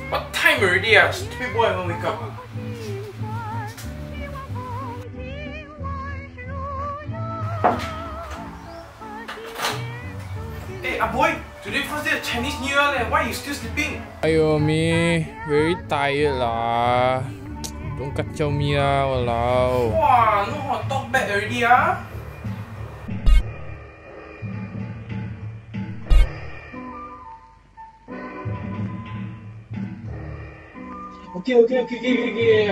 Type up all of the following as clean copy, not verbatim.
What time already? Stupid boy haven't wake up. Hey, boy, today first day of Chinese New Year, why are you still sleeping? Ayo me, very tired lah. Don't kacau me lah, walao. Wow, no hot talk back already Okay.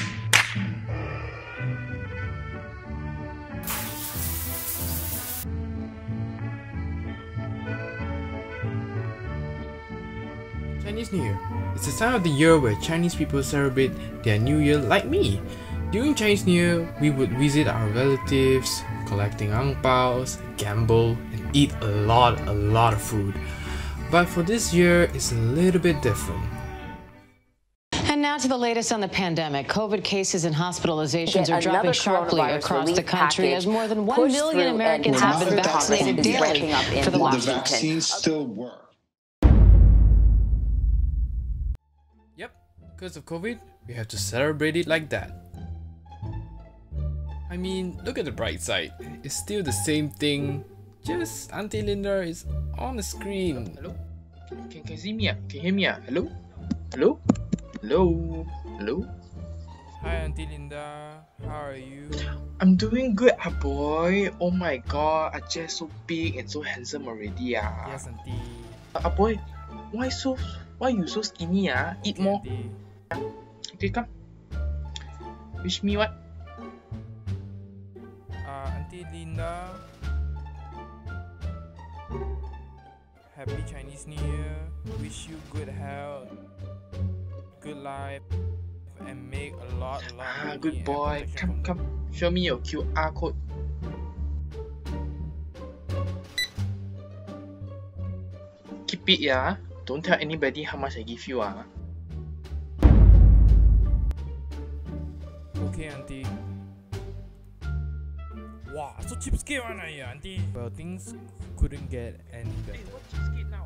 Chinese New Year. It's the time of the year where Chinese people celebrate their New Year like me. During Chinese New Year, we would visit our relatives, collecting ang paos, gamble, and eat a lot of food. But for this year, it's a little bit different. And now to the latest on the pandemic. COVID cases and hospitalizations are dropping sharply across the country as more than 1 million Americans have been vaccinated daily for the Will the vaccines still work? Yep, because of COVID, we have to celebrate it like that. I mean, look at the bright side. It's still the same thing, just Auntie Linda is on the screen. Hello? Can you see me? Can you hear me? Hello? Hello? Hello? Hello? Hi Auntie Linda, how are you? I'm doing good, boy. Oh my god, Ajay so big and so handsome already. Yes, Auntie. Boy, why you so skinny? Eat more. Auntie. Okay, come. Wish me what? Auntie Linda, Happy Chinese New Year. Wish you good health, good life, and make a lot of money. Good boy. Come. Show me your QR code. Keep it, yeah. Don't tell anybody how much I give you, Okay, Auntie. Wow, so cheapskate one, Auntie. Well, things couldn't get any better. Hey, what cheapskate now,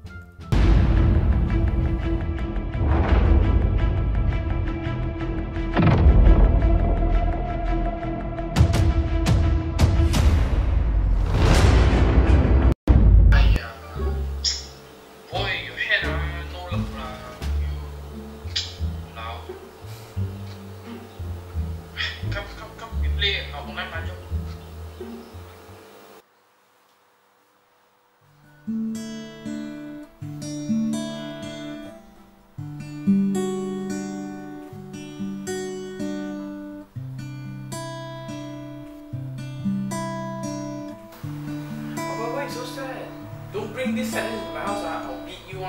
Boy, your head no luck lah. Now. Come, we play online mahjong. Why so sad? Don't bring this sadness to my house, I'll beat you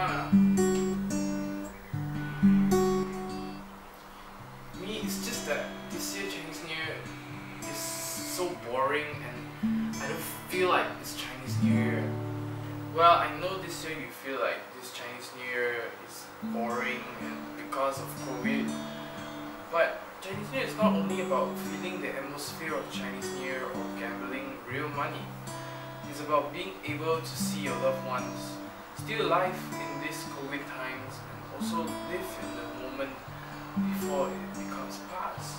Me, it's just that this year Chinese New Year is so boring and I don't feel like it's Chinese New Year. Well, I know this year you feel like this Chinese New Year is boring and because of COVID. But Chinese New Year is not only about feeling the atmosphere of Chinese New Year or gambling real money. It's about being able to see your loved ones still alive in these COVID times and also live in the moment before it becomes past.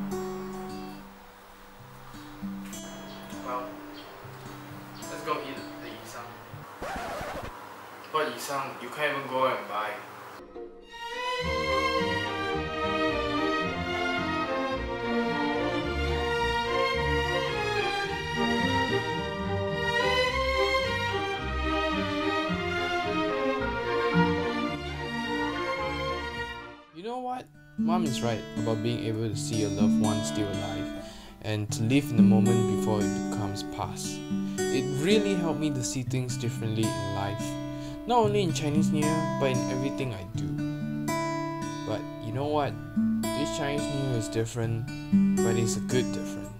Well, let's go eat the Yisang. What Yisang? You can't even go and buy. You know what? Mom is right about being able to see your loved ones still alive and to live in the moment before it becomes past. It really helped me to see things differently in life, not only in Chinese New Year but in everything I do. But you know what? This Chinese New Year is different, but it's a good different.